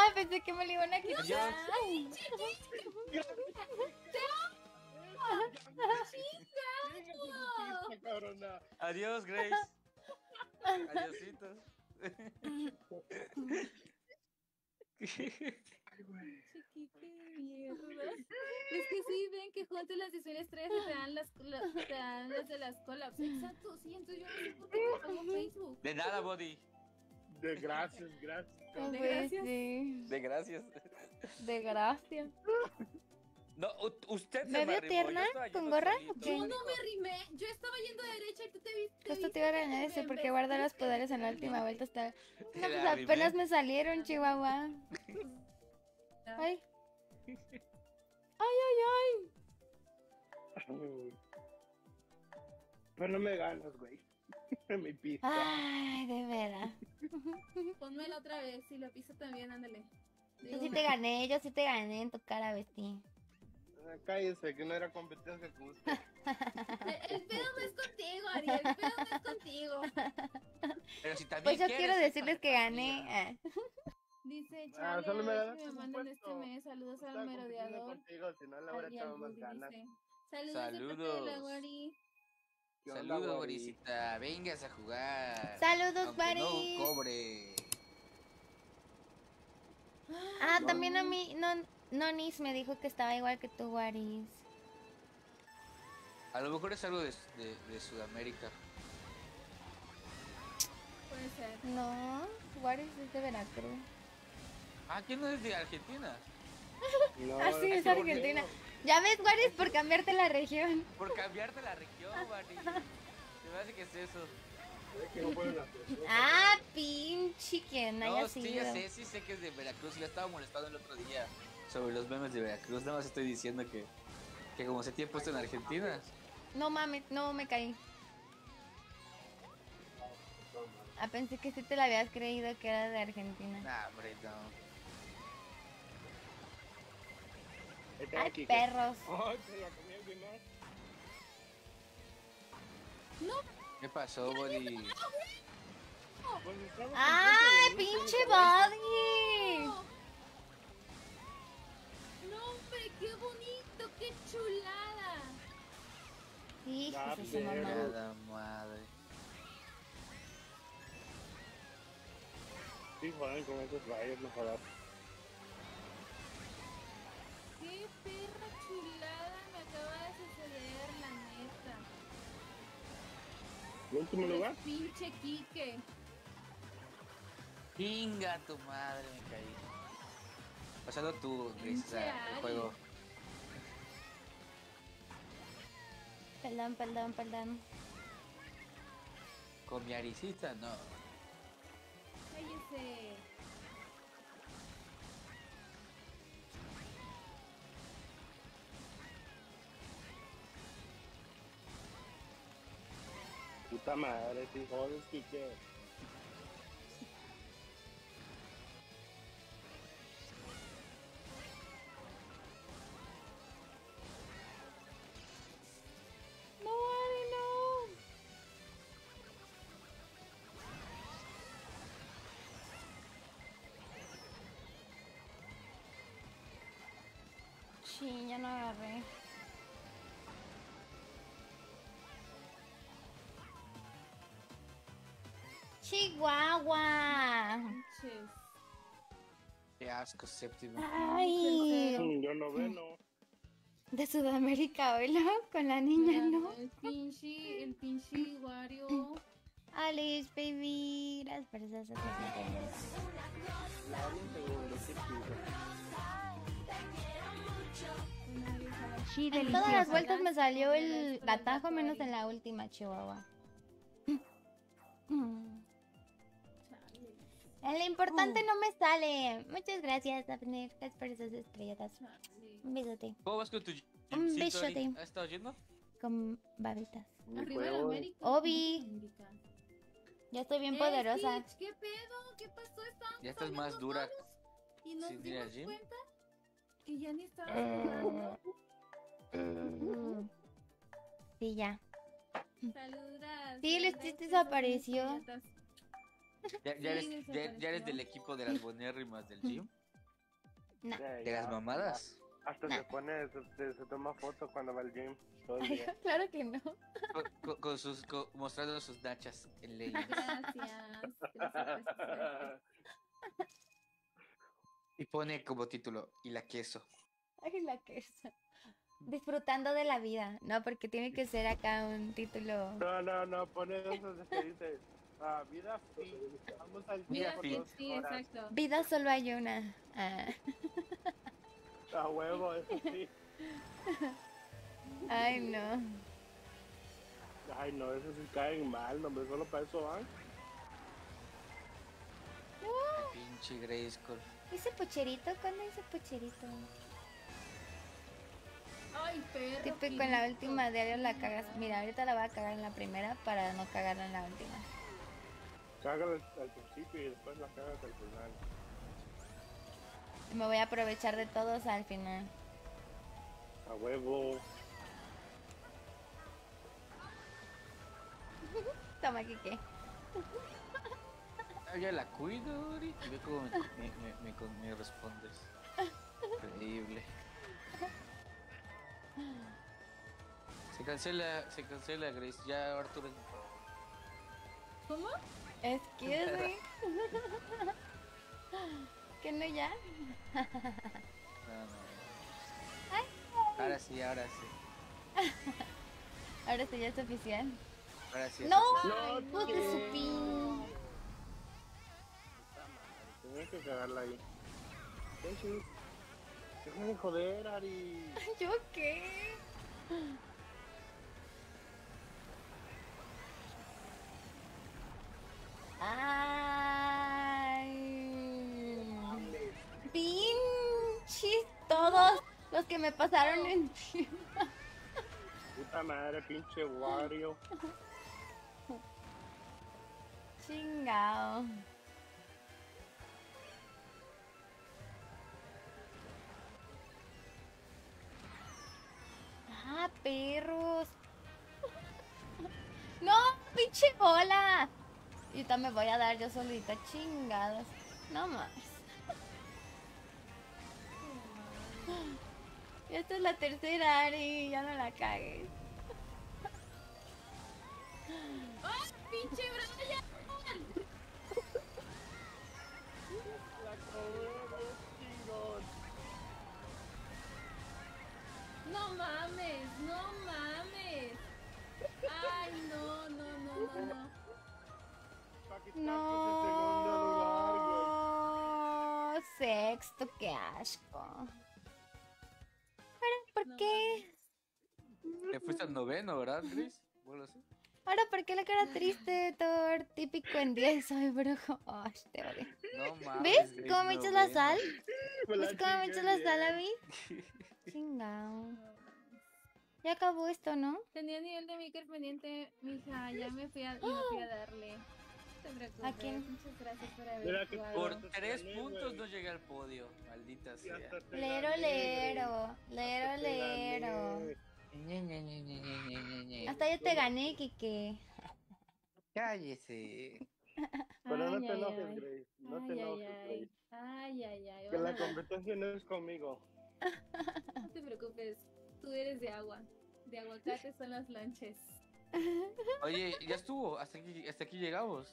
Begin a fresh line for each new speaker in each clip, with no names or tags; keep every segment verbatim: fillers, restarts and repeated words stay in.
Ah, pensé que me lo iban a quitar.
Adiós.
Ay.
Adiós, Grace. Adiósito.
Chiquita de mierda. Es que sí, ven que juntas las historias tres y te dan las, la- te dan las de las collabs. Exacto, sí, entonces yo no sé por qué te pago Facebook.
De nada, Body.
De gracias, gracias.
No
De
puede
gracias.
ser.
De gracias.
De gracia.
No, u- usted se
¿Me veo
arrimó, yo
tierna
estaba
con
yendo
gorra
solito.
o qué?
Yo no me arrimé, yo estaba yendo de derecha y tú te viste.
Justo te iba a regañar eso porque guarda los poderes en la última vuelta hasta... No,
Te
pues
la arrimé.
apenas me salieron, Chihuahua. Ay. Ay, ay, ay.
Pero no me ganas, güey. Mi pista.
Ay, de veras.
Ponmela otra vez, si la piso también, ándale.
Yo sí te gané, yo sí te gané en tu cara, Besti.
Ah, cállese, que no era competencia con usted.
El, el pedo no es contigo, Ariel, el pedo no es contigo.
Pero si también
Pues yo
quieres,
quiero
hija
decirles
de
que
tu
gané.
amiga.
Ah.
Dice
Ah,
Charlie,
solo me
a ver
ganaste
si me
un
mandan este
puesto.
mes. Saludos
Estaba
al
compitiendo
merodeador.
contigo, si no le hubiera
Al y al
echado más
Woody,
ganas.
dice. Saludos,
Saludos.
de parte de la Wari.
¿Qué onda,
Saludos,
Wari?
Borisita. Vengas a jugar.
Saludos,
Aunque
Wari.
no cobre.
Ah,
No.
también a mí, no, Nonis me dijo que estaba igual que tú, Waris.
A lo mejor es algo de, de, de Sudamérica.
Puede ser.
No, Waris es de Veracruz.
Ah, ¿quién no es de Argentina?
No,
Ah, sí, es
qué bonito.
Argentina. Ya ves, Waris, por cambiarte la región.
Por cambiarte la región, Barry. Se me hace que es eso.
es que no pueden hacer.
Ah, pinche quien haya
No, sí,
sido.
ya sé, sí sé que es de Veracruz. Ya estaba molestando el otro día sobre los memes de Veracruz. Nada más estoy diciendo que, que como se tiene puesto en Argentina.
No mames, no me caí. Ah, pensé que sí te la habías creído que era de Argentina.
Nah, hombre, no.
Este
Ay,
aquí,
perros.
Ay, se la comí alguien más.
¿Qué pasó, Body?
Pues estaba
¡Ay,
contento de mí,
pinche
pero cada vez-
Buggy!
No, hombre, qué bonito, qué chulada.
Hijos de su
Ya,
mamá.
pero-
Nada madre.
Sí, jodan con esos rayos, no jodas.
Qué perra chulada me acaba de suceder, la neta.
¿El último
Eres
lugar?
pinche Quique.
Pinga tu madre, me caí. Pasando tú, Grace, o sea, el
Ari.
juego.
Perdón, perdón, perdón.
Con mi arisita, no.
Cállese.
Puta madre, sí, jodes, Kike.
No, Ari, no. Sí, ya no agarré. Chihuahua.
Pinches.
Qué asco, séptimo.
Ay,
Mm, Yo no veo, no.
de Sudamérica, oílo, con la niña, ¿no?
El pinche, el pinche Wario.
Alice, baby, gracias por esas suscripciones.
Nadie en segundo, sí,
Sí, en todas las vueltas me salió el atajo, menos en la última, Chihuahua. En lo importante no me sale. Muchas gracias, Abner. Gracias por esas estrellitas. Un besote.
¿Cómo vas con tu
Un
gymcito,
besote.
Ari? ¿Has estado yendo?
Con babitas.
Mi
Arriba de
juego.
América.
Obi.
América.
Ya estoy bien
Eh,
poderosa.
Stitch, ¿qué pedo? ¿Qué pasó? ¿Estábamos
Ya estás
hablando
más dura.
solos? ¿Y nos
sin ir al
dimos
gym.
cuenta que ya ni estabas
Eh.
jugando?
Mm. Sí, ya.
Saludas.
Sí, el
saludas,
Stitch
esas
desapareció.
niñatas.
¿Ya, ya,
Sí,
eres, ya, ya eres
desapareció.
del equipo de las bonérrimas del gym?
No.
Ya,
¿De
ya,
las mamadas?
Hasta
Nah.
se pone, se, se- se toma fotos cuando va al gym. Todo el
Ay,
día.
claro que no.
Con, con- con sus, con- mostrando sus nachas en leggings.
Gracias. Gracias por escuchar.
Y pone como título, y la queso.
Ay, la queso. Disfrutando de la vida, ¿no? Porque tiene que ser acá un título.
No, no, no, pone eso de que dice, ah, vida fit, vamos al gym
Vida
por
fit.
dos
Sí,
horas.
exacto.
Vida solo hay una. Ah.
A huevo, eso sí.
Ay, no.
Ay, no, eso sí caen mal, hombre, solo para eso van.
Pinche Grayskull.
¿Hice pucherito? ¿Cuándo hice pucherito?
Ay, perro.
Típico en la
pinito.
última diario la cagas. Mira, ahorita la voy a cagar en la primera para no cagarla en la última.
Cágala al, al principio y después la cagas al final.
Me voy a aprovechar de todos al final.
A huevo.
Toma, Kike.
Ah, ya la cuido, Ori. Y ve cómo me, me, me, me, con- me respondes. Increíble. Se cancela, se cancela, Grace. Ya Arturo es mi favorito.
¿Cómo?
Excuse me. ¿Que no ya?
No, no. Ahora sí, ahora sí.
Ahora sí ya es oficial.
Ahora sí. es
¡No!
oficial.
No,
¡Hijos de su pin!
Puta madre, tenía que cagarla ahí. Jesús, déjame de joder, Ari.
¿Yo qué? ¡Ay! ¡Pinches! Todos los que me pasaron encima.
Puta madre, pinche Wario.
Chingao. Ah, perros. No, pinche bola. Y ahorita me voy a dar yo solita, chingados. No más. Esta es la tercera, Ari. Ya no la cagues.
¡Ay, pinche Brian!
La cobré, chingón.
No mames, no mames. Ay, no, no, no, no, no.
Pa' quitarte ese segundo lugar, güey.
No. Sexto, qué asco. Pero, ¿por
No
qué?
Te fuiste al noveno, ¿verdad, Grace? ¿Vuelvo así?
Ahora, ¿por qué la cara triste, Thor? Típico en diez, soy brujo. Ay, te odio.
No mames.
¿Ves
Grace,
cómo me echas la
noveno.
sal?
Me la
¿Ves cómo me
chingué
echas la sal a
bien.
mí? Chingao. Ya acabó esto, ¿no?
Tenía nivel de Maker pendiente, mija. Ya me fui a, y me fui a darle. No te preocupes.
¿A quién?
Muchas gracias por haber
Mira que
jugado.
Por
Te
tres
gané,
puntos
güey.
no llegué al podio. Maldita
Y
sea.
hasta te
Lero,
gané,
lero.
güey.
Lero,
Hasta te
lero.
gané.
Ñe, Ñe, Ñe, Ñe, Ñe, Ñe, Ñe, Ñe.
Hasta yo te gané, Kike.
Cállese.
Pero no
Ay,
te
ay,
enojes,
ay.
Grace. No te
Ay, ay,
enojes,
ay.
Grace.
Ay, ay, ay.
Que la
Vas a-
competencia no es conmigo.
No te preocupes. Tú eres de agua. De aguacate son las lanches.
Oye, ya estuvo. Hasta aquí, hasta aquí llegamos.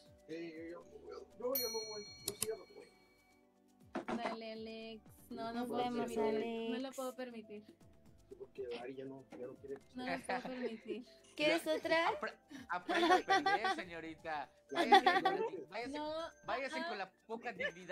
Dale, Alex. No, no
Nos
puedo
vemos,
permitir.
Alex.
No lo puedo permitir.
Porque Ari ya no, ya no quiere.
No lo puedo permitir.
¿Quieres otra?
Apre- Aprenda a perder, señorita. Váyase, váyase-
No.
váyase
ah,
con la poca dignidad